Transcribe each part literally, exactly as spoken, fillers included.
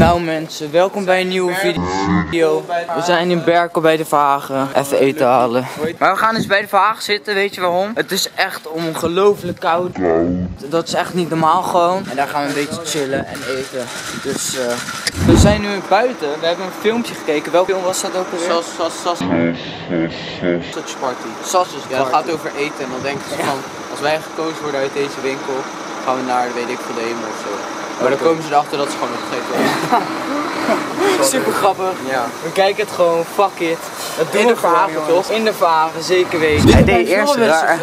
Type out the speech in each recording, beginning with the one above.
Nou mensen, welkom bij een nieuwe video. We zijn in Berkel bij de Verhagen. Even eten halen. Maar we gaan dus bij de Verhagen zitten, weet je waarom? Het is echt ongelooflijk koud. Dat is echt niet normaal gewoon. En daar gaan we een beetje chillen en eten. Dus uh, we zijn nu buiten. We hebben een filmpje gekeken. Welk film was dat ook alweer? Sas, sas, sas. Sausage Party. Sausage Ja, dat gaat over eten. En dan denken ze van, als wij gekozen worden uit deze winkel, gaan we naar, weet ik veel, de hemel of zo. Maar dan komen ze erachter dat ze gewoon opgegeten worden. Super grappig. Ja. We kijken het gewoon, fuck it. Dat doen In we de Verhagen, gewoon, toch? In de Verhagen, zeker weten. Hij deed eerst raar.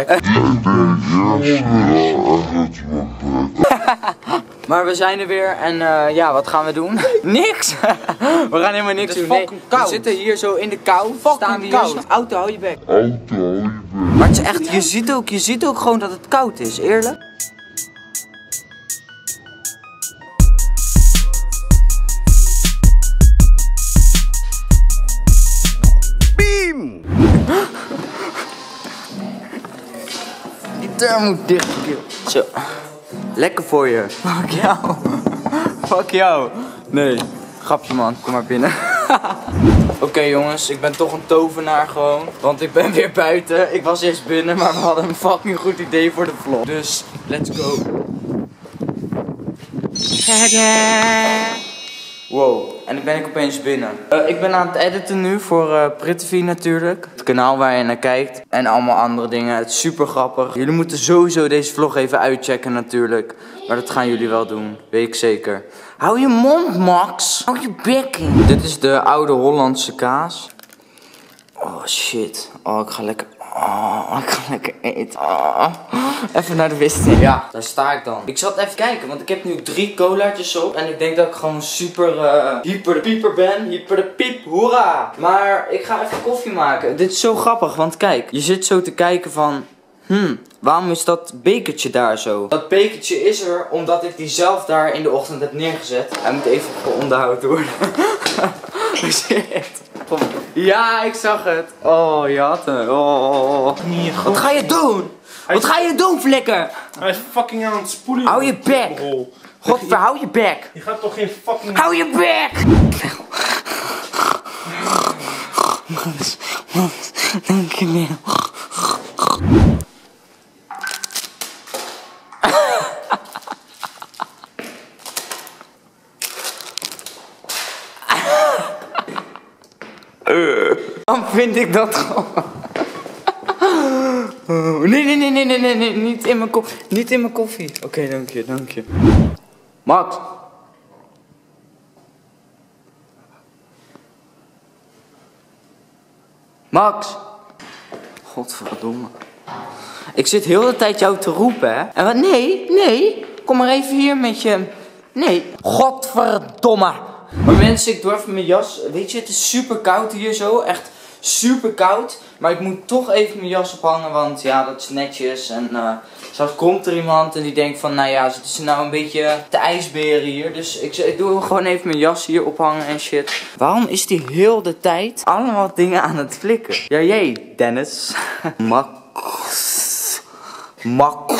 Maar we zijn er weer en uh, ja, wat gaan we doen? Niks! We gaan helemaal niks Het is doen. fucking koud. We zitten hier zo in de kou. Fucking Staan we hier koud. zo. Auto, hou je bek. Maar het is echt, je ziet ook, je ziet ook gewoon dat het koud is, eerlijk. Die deur moet dicht. Zo. Lekker voor je. Fuck jou. Fuck jou. Nee. Grapje man, kom maar binnen. Oké okay, jongens, ik ben toch een tovenaar gewoon. Want ik ben weer buiten. Ik was eerst binnen, maar we hadden een fucking goed idee voor de vlog. Dus, let's go. Wow, en dan ben ik opeens binnen. Uh, ik ben aan het editen nu voor uh, Prittevi natuurlijk. Het kanaal waar je naar kijkt. En allemaal andere dingen. Het is super grappig. Jullie moeten sowieso deze vlog even uitchecken natuurlijk. Maar dat gaan jullie wel doen, weet ik zeker. Hou je mond, Max. Hou je bek in. Dit is de oude Hollandse kaas. Oh shit. Oh, ik ga lekker... Oh, ik ga lekker eten. Oh. Even naar de wc. Ja, daar sta ik dan. Ik zat even kijken, want ik heb nu drie colaatjes op. En ik denk dat ik gewoon super uh, hyper de pieper ben. Hyper de piep, hoera. Maar ik ga even koffie maken. Dit is zo grappig, want kijk. Je zit zo te kijken van... Hmm, waarom is dat bekertje daar zo? Dat bekertje is er omdat ik die zelf daar in de ochtend heb neergezet. Hij moet even onderhoud worden. Shit. Ja, ik zag het. Oh, je had hem. Oh. Wat ga je doen? Wat ga je doen, flikker? Hij is fucking aan het spoelen. Hou je bek. Godver, hou je bek. Je gaat toch geen fucking... Hou je bek. Dank je wel. Dan vind ik dat gewoon. Oh, nee, nee, nee, nee, nee, nee, nee, niet in mijn koffie. Niet in mijn koffie. Oké, okay, dank je, dank je. Max. Max. Godverdomme. Ik zit heel de tijd jou te roepen, hè. En wat? Nee, nee. Kom maar even hier met je... Nee. Godverdomme. Maar mensen, ik doe even mijn jas. Weet je, het is super koud hier zo. Echt super koud. Maar ik moet toch even mijn jas ophangen. Want ja, dat is netjes. En uh, zelfs komt er iemand en die denkt van... Nou ja, zitten ze nou een beetje te ijsberen hier. Dus ik, ik doe gewoon even mijn jas hier ophangen en shit. Waarom is die heel de tijd allemaal dingen aan het flikken? Ja, jee, Dennis. Max. Max.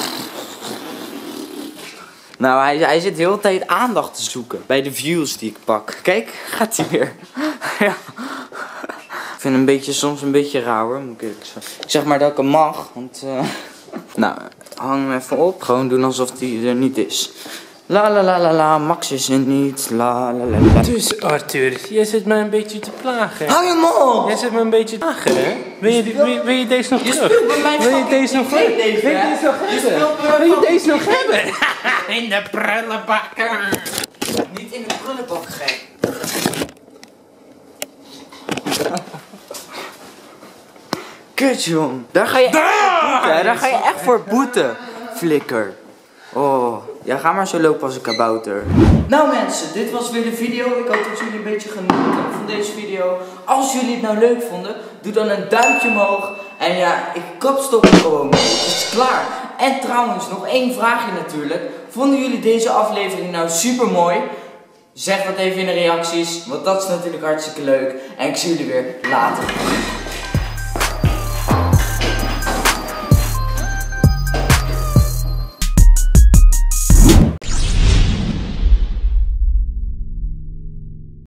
Nou, hij, hij zit de hele tijd aandacht te zoeken bij de views die ik pak. Kijk, gaat hij weer. Ja. Ik vind hem een beetje, soms een beetje raar hoor. Moet ik, ik zeg maar dat ik hem mag. Want, uh... nou, hang hem even op. Gewoon doen alsof hij er niet is. La la la la la, Max is er niet. La la la la. Dus Arthur, jij zit mij een beetje te plagen. Hou je mond! Jij zit me een beetje te plagen, hè? Wil je, wil, je, wil je deze nog Je terug? speelt bij mij Wil je deze nog hebben? Wil je deze nog hebben? Wil je deze nog hebben? In de prullenbakken. Niet in de prullenbak, gek. Kut, jong. Daar ga je echt voor boeten, hè? Daar ga je echt voor boeten, flikker. Oh, ja, ga maar zo lopen als een kabouter. Nou mensen, dit was weer de video. Ik hoop dat jullie een beetje genoten hebben van deze video. Als jullie het nou leuk vonden, doe dan een duimpje omhoog. En ja, ik kapstok er gewoon mee. Het is klaar. En trouwens, nog één vraagje natuurlijk. Vonden jullie deze aflevering nou super mooi? Zeg dat even in de reacties, want dat is natuurlijk hartstikke leuk. En ik zie jullie weer later.